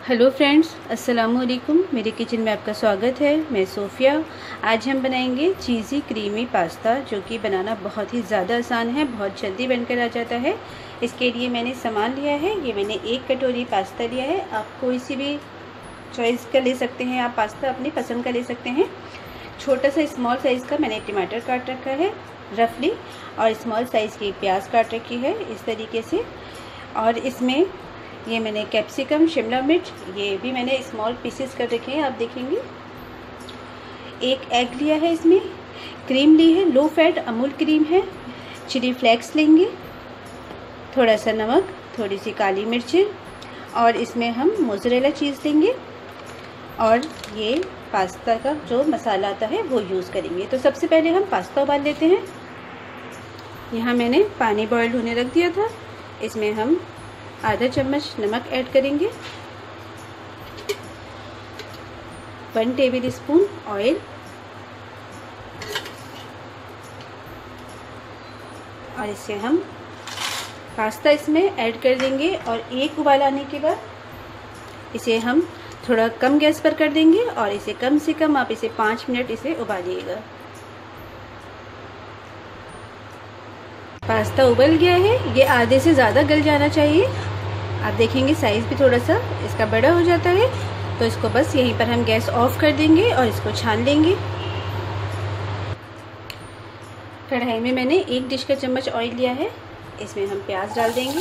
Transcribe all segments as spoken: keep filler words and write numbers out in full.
Hello friends, अस्सलाम वालेकुम। मेरे किचन में आपका स्वागत है। मैं सोफ़िया। आज हम बनाएंगे चीज़ी क्रीमी पास्ता, जो कि बनाना बहुत ही ज़्यादा आसान है, बहुत जल्दी बनकर आ जाता है। इसके लिए मैंने सामान लिया है, ये मैंने एक कटोरी पास्ता लिया है। आप कोई सी भी चॉइस का ले सकते हैं, आप पास्ता अपनी पसंद का ले सकते हैं। छोटा सा स्मॉल साइज़ का मैंने टमाटर काट रखा है रफली, और स्मॉल साइज़ की प्याज काट रखी है इस तरीके से। और इसमें ये मैंने कैप्सिकम, शिमला मिर्च, ये भी मैंने स्मॉल पीसेस कर रखे हैं, आप देखेंगे। एक एग लिया है, इसमें क्रीम ली है, लो फैट अमूल क्रीम है। चिली फ्लेक्स लेंगे, थोड़ा सा नमक, थोड़ी सी काली मिर्चें, और इसमें हम मोज़रेला चीज़ लेंगे। और ये पास्ता का जो मसाला आता है वो यूज़ करेंगे। तो सबसे पहले हम पास्ता उबाल लेते हैं। यहाँ मैंने पानी बॉयल होने रख दिया था। इसमें हम आधा चम्मच नमक ऐड करेंगे, वन टेबल स्पून ऑयल, और इसे हम पास्ता इसमें ऐड कर देंगे। और एक उबाल आने के बाद इसे हम थोड़ा कम गैस पर कर देंगे, और इसे कम से कम आप इसे पाँच मिनट इसे उबालिएगा। पास्ता उबल गया है, ये आधे से ज़्यादा गल जाना चाहिए। आप देखेंगे साइज़ भी थोड़ा सा इसका बड़ा हो जाता है। तो इसको बस यहीं पर हम गैस ऑफ कर देंगे और इसको छान लेंगे। कढ़ाई में मैंने एक डिश का चम्मच ऑयल लिया है, इसमें हम प्याज डाल देंगे।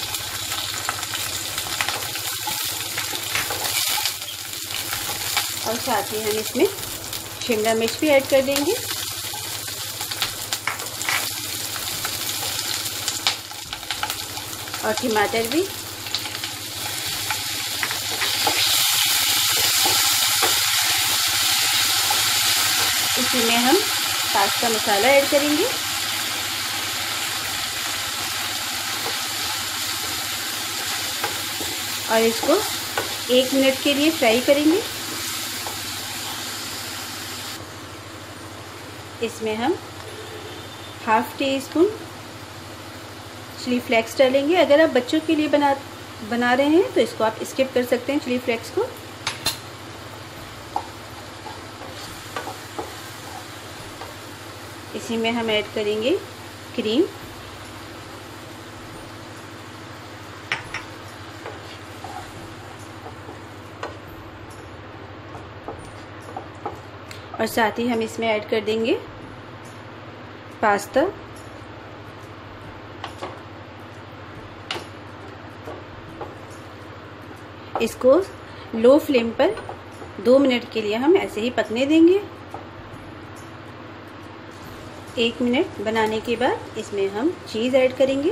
और साथ ही हम इसमें शिमला मिर्च भी ऐड कर देंगे। और टमाटर भी। इसी में हम पास्ता मसाला ऐड करेंगे। और इसको एक मिनट के लिए फ्राई करेंगे। इसमें हम half teaspoon chilli flakes डालेंगे। अगर आप बच्चों के लिए बना बना रहे हैं तो इसको आप स्किप कर सकते हैं, चिली फ्लेक्स को। इसी में हम ऐड करेंगे क्रीम, और साथ ही हम इसमें ऐड कर देंगे पास्ता। इसको लो फ्लेम पर दो मिनट के लिए हम ऐसे ही पकने देंगे। एक मिनट बनाने के बाद इसमें हम चीज़ ऐड करेंगे।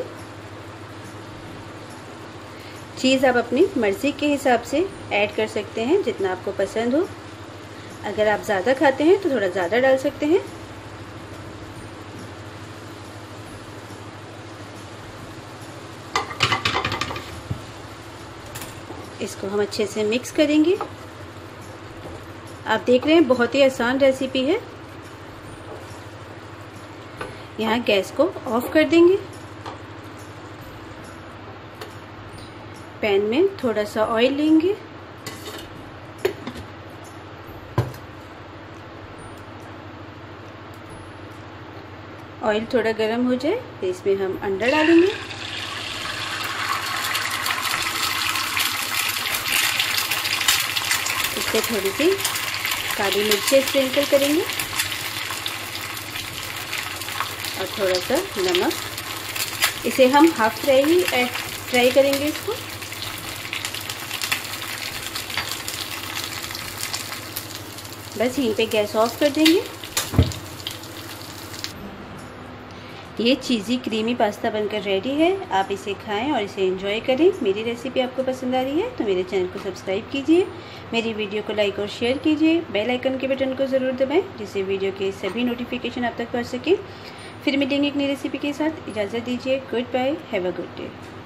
चीज़ आप अपनी मर्ज़ी के हिसाब से ऐड कर सकते हैं, जितना आपको पसंद हो। अगर आप ज़्यादा खाते हैं तो थोड़ा ज़्यादा डाल सकते हैं। इसको हम अच्छे से मिक्स करेंगे। आप देख रहे हैं, बहुत ही आसान रेसिपी है। यहाँ गैस को ऑफ कर देंगे। पैन में थोड़ा सा ऑयल लेंगे। ऑयल थोड़ा गर्म हो जाए तो इसमें हम अंडा डालेंगे। इससे थोड़ी सी काली मिर्चें स्प्रिंकल करेंगे, और थोड़ा सा नमक। इसे हम हाफ फ्राई ही फ्राई करेंगे इसको। बस यहीं पे गैस ऑफ कर देंगे। ये चीज़ी क्रीमी पास्ता बनकर रेडी है। आप इसे खाएं और इसे एंजॉय करें। मेरी रेसिपी आपको पसंद आ रही है तो मेरे चैनल को सब्सक्राइब कीजिए, मेरी वीडियो को लाइक और शेयर कीजिए। बेल आइकन के बटन को ज़रूर दबाएं, जिससे वीडियो के सभी नोटिफिकेशन आप तक पहुंच सके। फिर मिलेंगे एक नई रेसिपी के साथ। इजाज़त दीजिए। Good bye, have a good day.